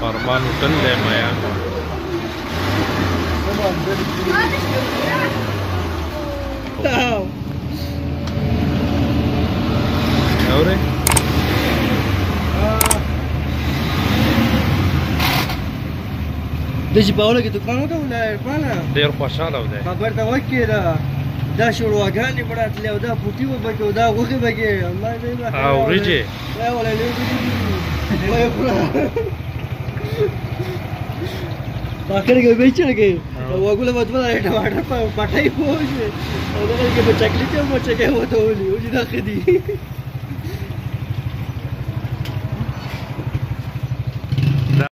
فرمان होटल है माया और د جباوله کې دکان وته ولا پاله ډیر خوشاله و دی خبر ته وکړه دا شروعګانې براتلې او دا پوټي وبکې او دا غوښې بکې الله دې او وريجې لا ولا لې وای پورا باکر کې بیچل کې وګوله وځوله ټماټر پټای پوجي او دا کې په چاکلیټ مو چکه وته ولي او دا خدي